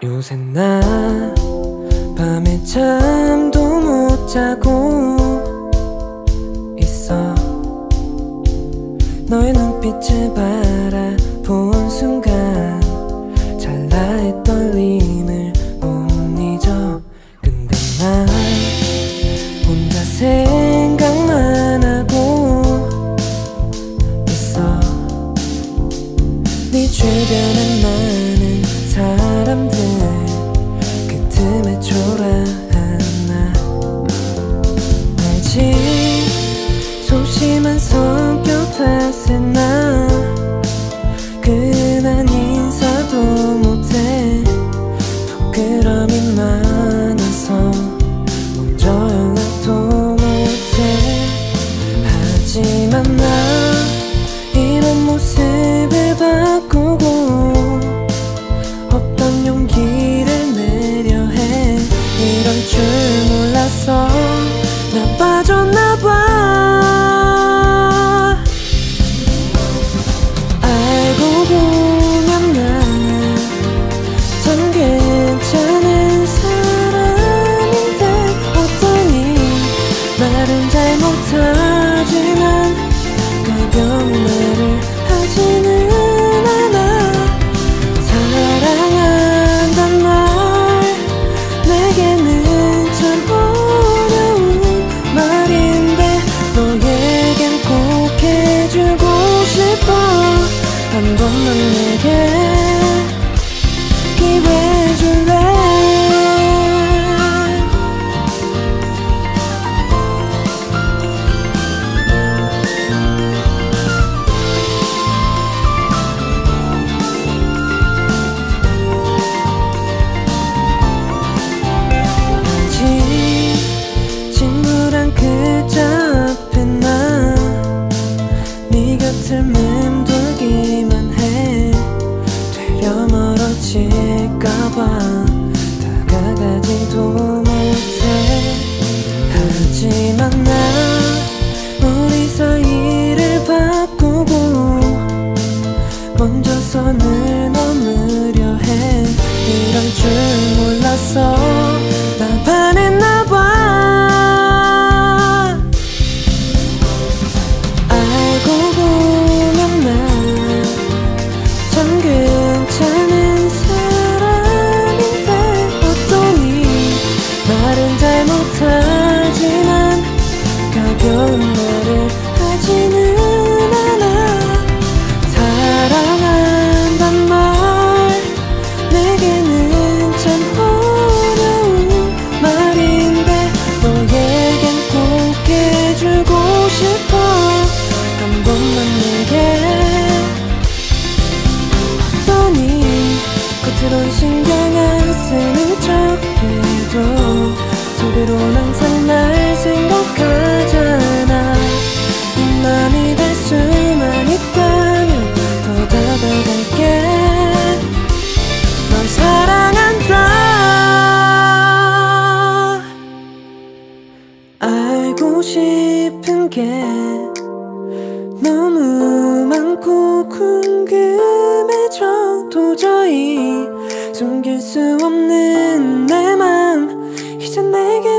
요새 나 밤에 잠도 못 자고 있어. 너의 눈빛을 바라본 순간 찰나의 떨림을 못 잊어. 근데 난 혼자 생각만 하고 있어. 네 주변에 많은 사람들 그 틈에 초라하나. 알지? 소심한 성격 탓에 나 그난 인사도 못해. 부끄러움이 많아서 먼저 연락도 못해. 하지만 나 이런 모습을 바꾸고 없던 용기를 내려 해. 이럴 줄 몰랐어. 나 빠졌나봐. 알고 보면 난 참 괜찮은 사람인데 어떠니. 말은 잘 못하지만 가벼운 말을 하지는 않아. 사랑한단 말 내게는 참 어려운 말인데 너에겐 꼭 해주고 싶어. 한 번만 내게 기회 줄래. 친구랑 그자 앞에 나 네 곁을 맴돌기만 해. 되려 멀어질까봐 다가가지도 못해. 하지만 나 우리 사이를 바꾸고 먼저 선을 넘으려 해. 이럴 줄 몰랐어. 나 반했나봐. 알고 보면 난 참 괜찮은 사람인데 어떠니. 말은 잘 못하지만 가벼운 말을 하지는 않아. 사랑한단 말 내게는 참 어려운 말인데 너에겐 꼭 해주고 싶어. 한 번만 내게 어떠니. 겉으론 신경 안 쓰는 척해도 속으론 항상 날 생각하잖아. 네 맘이 될 수만 있다면 더 다가갈게. 널 사랑한다. 알고 싶은 게 너무 많고 궁금해져. 도저히 숨길 수 없는 내 맘 이제 내게